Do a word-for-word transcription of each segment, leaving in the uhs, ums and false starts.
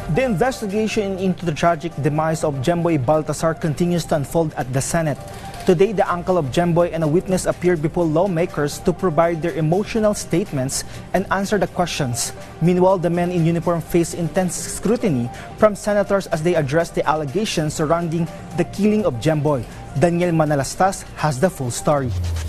The investigation into the tragic demise of Jemboy Baltasar continues to unfold at the Senate. Today, the uncle of Jemboy and a witness appeared before lawmakers to provide their emotional statements and answer the questions. Meanwhile, the men in uniform face intense scrutiny from senators as they address the allegations surrounding the killing of Jemboy. Daniel Manalastas has the full story.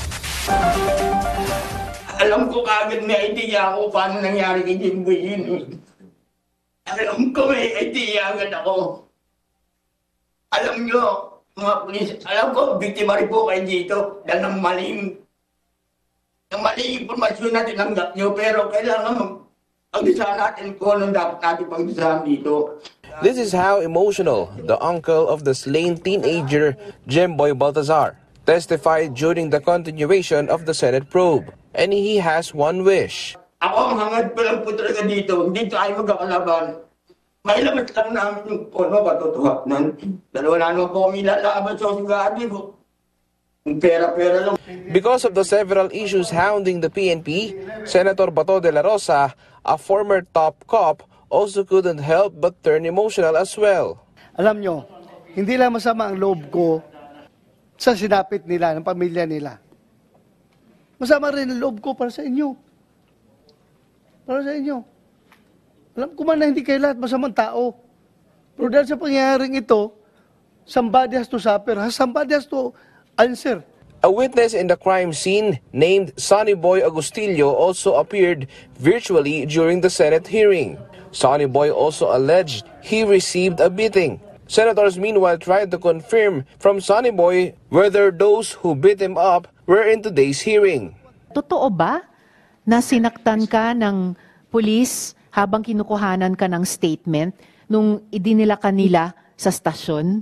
Alam ko kagad may idea ako paano nangyari kay Jemboy yun. Alam ko may idea agad ako. Alam nyo, mga pulis, alam ko, biktima rin po kayo dito dahil ng maling, ng maling informasyon na tinanggap nyo, pero kailangan pagdisahan natin kung anong dapat natin pagdisahan dito. This is how emotional the uncle of the slain teenager, Jemboy Baltasar, testified during the continuation of the Senate probe. And he has one wish. Ako ang hangad pa lang po talaga dito, hindi tayo magkakalaban. May labas lang namin yung puno, katotohanan. Dalawa na naman po kami lalaban sa usigati ko. Yung pera-pera lang. Because of the several issues hounding the P N P, Senator Bato de la Rosa, a former top cop, also couldn't help but turn emotional as well. Alam nyo, hindi lang masama ang loob ko sa sinapit nila, ng pamilya nila. Masama rin ang loob ko para sa inyo. Para sa inyo. Alam ko man na hindi kayo lahat masamang tao. Pero dahil sa pangyayaring ito, somebody has to suffer. Somebody has to answer. A witness in the crime scene named Sonny Boy Agustillo also appeared virtually during the Senate hearing. Sonny Boy also alleged he received a beating. Senators meanwhile tried to confirm from Sonny Boy whether those who beat him up were in today's hearing. Totoo ba na sinaktan ka ng pulis habang kinukuhanan ka ng statement nung idinila kanila sa stasyon?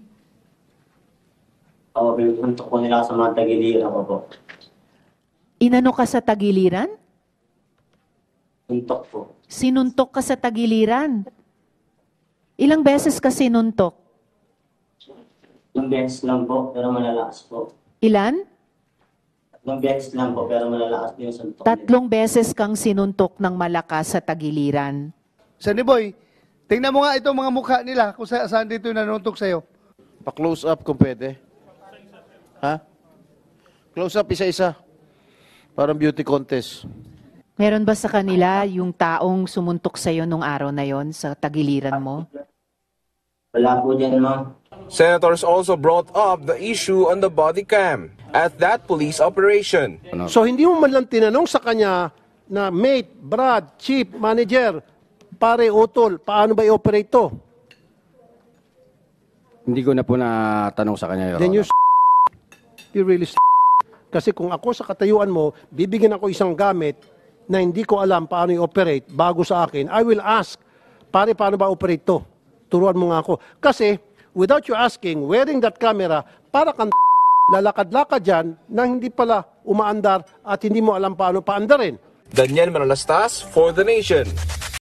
Oo, pinuntok ko nila sa mga tagiliran ko po. Inano ka sa tagiliran? Suntok po. Sinuntok ka sa tagiliran? Ilang beses ka sinuntok? Ilang beses lang po, pero malalakas po. Ilan? Tatlong beses lang po, pero malalakas din yung suntok. Tatlong beses kang sinuntok ng malakas sa tagiliran. Sonny Boy, tingnan mo nga itong mga mukha nila kung sa saan dito yung nanuntok sa'yo. Pa-close up kung pwede. Ha? Close up isa-isa. Parang beauty contest. Meron ba sa kanila yung taong sumuntok sa'yo nung araw na yon sa tagiliran mo? Wala po dyan, ma'am. Senators also brought up the issue on the body cam at that police operation. So hindi mo man lang tinanong sa kanya na mate, Brad, chief, manager, pare, utol, paano ba i-operate to? Hindi ko na po natanong sa kanya, Your Then you Honor. you really kasi kung ako sa katayuan mo, bibigyan ako isang gamit na hindi ko alam paano i-operate bago sa akin, I will ask, pare, paano ba operate to? Turuan mo nga ako. Kasi, without you asking, wearing that camera, para kang lalakad-lakad dyan na hindi pala umaandar at hindi mo alam paano paandarin. Daniel Manalastas for The Nation.